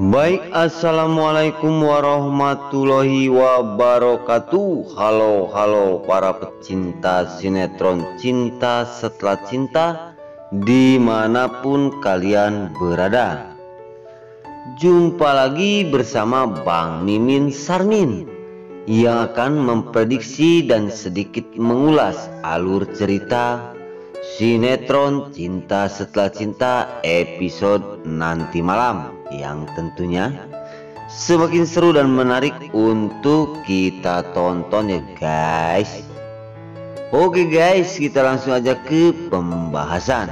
Baik, assalamualaikum warahmatullahi wabarakatuh. Halo para pecinta sinetron Cinta Setelah Cinta dimanapun kalian berada. Jumpa lagi bersama Bang Mimin Sarmin yang akan memprediksi dan sedikit mengulas alur cerita sinetron Cinta Setelah Cinta episode nanti malam, yang tentunya semakin seru dan menarik untuk kita tonton ya guys. Oke guys, kita langsung aja ke pembahasan.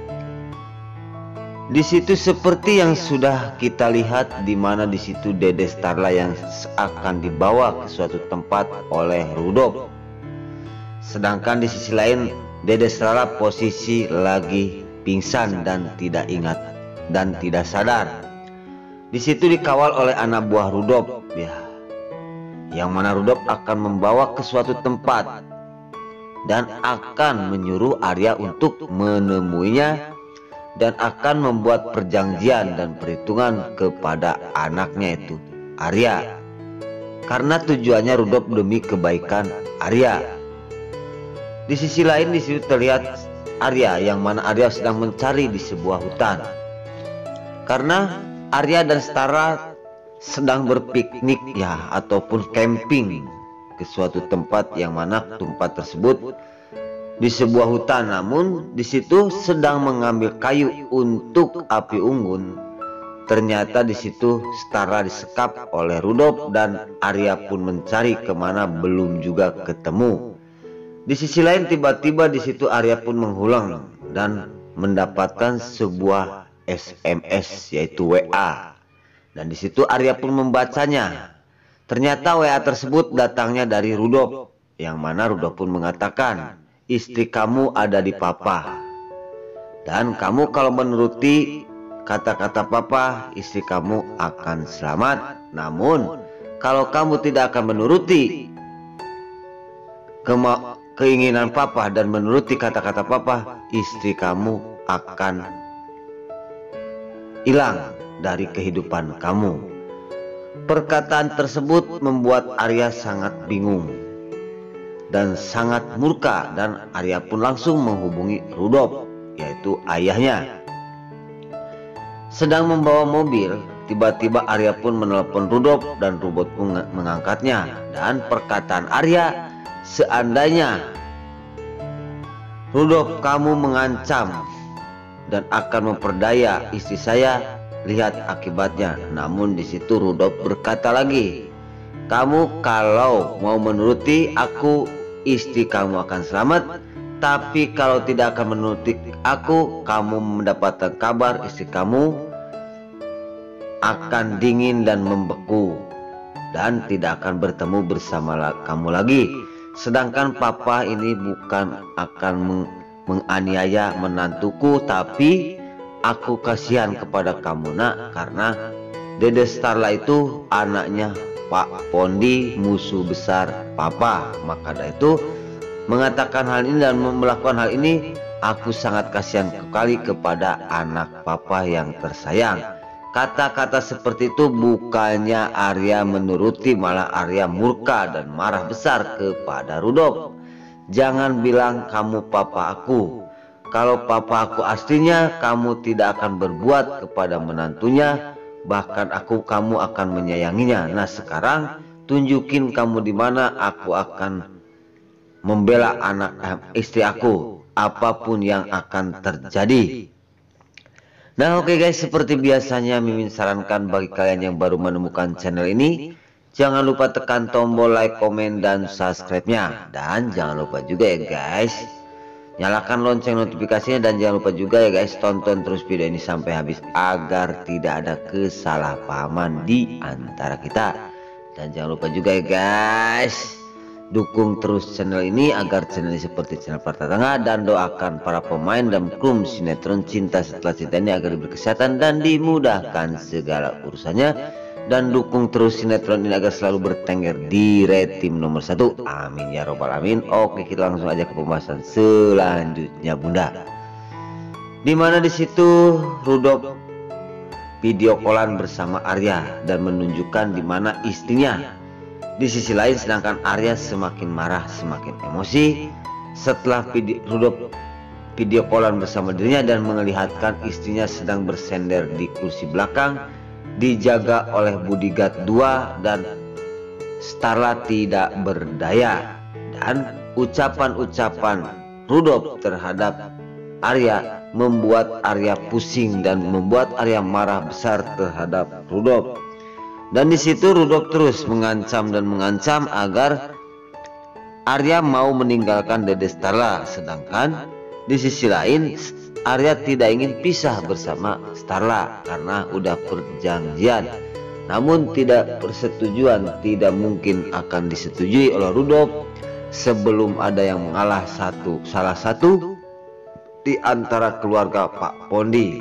Di situ seperti yang sudah kita lihat, di mana di situ Dede Starla yang akan dibawa ke suatu tempat oleh Rudolf. Sedangkan di sisi lain Dede Starla posisi lagi pingsan dan tidak ingat dan tidak sadar. Di situ dikawal oleh anak buah Rudolf ya, yang mana Rudolf akan membawa ke suatu tempat dan akan menyuruh Arya untuk menemuinya dan akan membuat perjanjian dan perhitungan kepada anaknya itu Arya, karena tujuannya Rudolf demi kebaikan Arya. Di sisi lain di situ terlihat Arya, yang mana Arya sedang mencari di sebuah hutan, karena Arya dan Starla sedang berpiknik ya, ataupun camping ke suatu tempat, yang mana tempat tersebut di sebuah hutan. Namun di situ sedang mengambil kayu untuk api unggun. Ternyata di situ Starla disekap oleh Rudolf dan Arya pun mencari kemana belum juga ketemu. Di sisi lain tiba-tiba di situ Arya pun menghilang dan mendapatkan sebuah SMS, yaitu WA. Dan di situ Arya pun membacanya. Ternyata WA tersebut datangnya dari Rudolf, yang mana Rudolf pun mengatakan, "Istri kamu ada di papa, dan kamu kalau menuruti kata-kata papa, istri kamu akan selamat. Namun kalau kamu tidak akan menuruti keinginan papa dan menuruti kata-kata papa, istri kamu akan hilang dari kehidupan kamu." Perkataan tersebut membuat Arya sangat bingung dan sangat murka, dan Arya pun langsung menghubungi Rudolf, yaitu ayahnya. Sedang membawa mobil, tiba-tiba Arya pun menelpon Rudolf dan Rudolf pun mengangkatnya. Dan perkataan Arya, "Seandainya Rudolf kamu mengancam dan akan memperdaya istri saya, lihat akibatnya." Namun di situ Rudolf berkata lagi, "Kamu kalau mau menuruti aku, istri kamu akan selamat. Tapi kalau tidak akan menuruti aku, kamu mendapatkan kabar istri kamu akan dingin dan membeku dan tidak akan bertemu bersama kamu lagi. Sedangkan papa ini bukan akan menganiaya menantuku, tapi aku kasihan kepada kamu nak, karena Dede Starla itu anaknya Pak Pondi, musuh besar papa. Maka dari itu mengatakan hal ini dan melakukan hal ini, aku sangat kasihan sekali kepada anak papa yang tersayang." Kata-kata seperti itu bukannya Arya menuruti, malah Arya murka dan marah besar kepada Rudolf. "Jangan bilang kamu papa aku. Kalau papa aku aslinya, kamu tidak akan berbuat kepada menantunya. Bahkan kamu akan menyayanginya. Nah sekarang tunjukin kamu di mana, aku akan membela istri aku, apapun yang akan terjadi." Nah oke guys, seperti biasanya Mimin sarankan bagi kalian yang baru menemukan channel ini, jangan lupa tekan tombol like, komen, dan subscribe-nya. Dan jangan lupa juga ya guys, nyalakan lonceng notifikasinya, dan jangan lupa juga ya guys, tonton terus video ini sampai habis agar tidak ada kesalahpahaman di antara kita. Dan jangan lupa juga ya guys, dukung terus channel ini agar channel ini seperti channel Parta Tengah, dan doakan para pemain dan kru sinetron Cinta Setelah Cinta ini agar berkesehatan dan dimudahkan segala urusannya. Dan dukung terus sinetron ini agar selalu bertengger di rating nomor 1. Amin ya robbal alamin. Oke, kita langsung aja ke pembahasan selanjutnya bunda. Dimana di situ Rudolf video callan bersama Arya dan menunjukkan di mana istrinya. Di sisi lain sedangkan Arya semakin marah, semakin emosi setelah Rudolf video callan bersama dirinya dan melihatkan istrinya sedang bersender di kursi belakang dijaga oleh bodyguard 2 dan Starla tidak berdaya. Dan ucapan-ucapan Rudolf terhadap Arya membuat Arya pusing dan membuat Arya marah besar terhadap Rudolf. Dan di situ Rudolf terus mengancam dan mengancam agar Arya mau meninggalkan Dede Starla, sedangkan di sisi lain Arya tidak ingin pisah bersama Starla karena udah perjanjian. Namun tidak persetujuan tidak mungkin akan disetujui oleh Rudolf sebelum ada yang mengalah salah satu di antara keluarga Pak Pondi.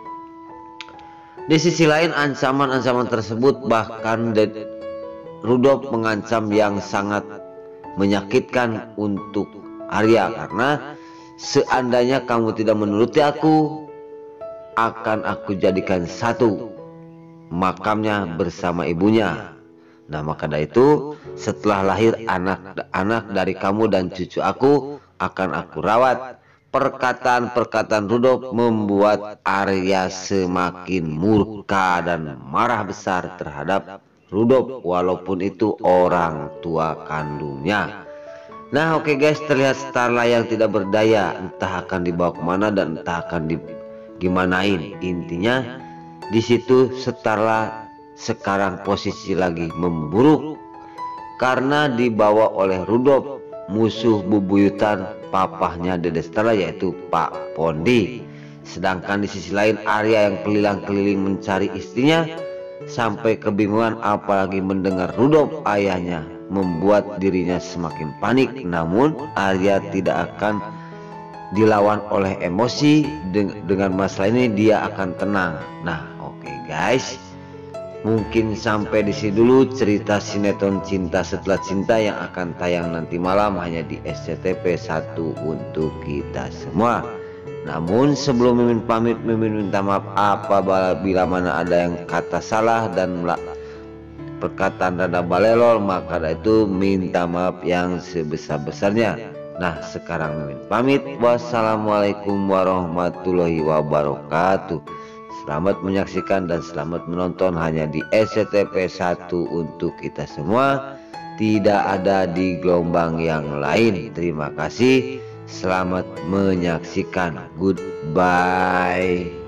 Di sisi lain ancaman-ancaman tersebut bahkan Rudolf mengancam yang sangat menyakitkan untuk Arya, karena seandainya kamu tidak menuruti aku, akan aku jadikan satu makamnya bersama ibunya. Nah maka dari itu setelah lahir anak-anak dari kamu dan cucu aku akan aku rawat. Perkataan-perkataan Rudolf membuat Arya semakin murka dan marah besar terhadap Rudolf walaupun itu orang tua kandungnya. Nah oke guys, terlihat Starla yang tidak berdaya, entah akan dibawa kemana dan entah akan gimanain. Intinya di situ Starla sekarang posisi lagi memburuk karena dibawa oleh Rudolf, musuh bubuyutan papahnya Dede Starla yaitu Pak Pondi. Sedangkan di sisi lain Arya yang keliling-keliling mencari istrinya sampai kebingungan, apalagi mendengar Rudolf ayahnya, membuat dirinya semakin panik. Namun Arya tidak akan dilawan oleh emosi. Dengan masalah ini dia akan tenang. Nah oke guys, mungkin sampai di sini dulu cerita sinetron Cinta Setelah Cinta yang akan tayang nanti malam hanya di SCTV 1 untuk kita semua. Namun sebelum Mimin pamit, Mimin minta maaf apabila mana ada yang kata salah dan perkataan rada balelol, maka itu minta maaf yang sebesar-besarnya. Nah sekarang Mimin pamit. Wassalamualaikum warahmatullahi wabarakatuh. Selamat menyaksikan dan selamat menonton hanya di SCTV 1 untuk kita semua, tidak ada di gelombang yang lain. Terima kasih, selamat menyaksikan, goodbye.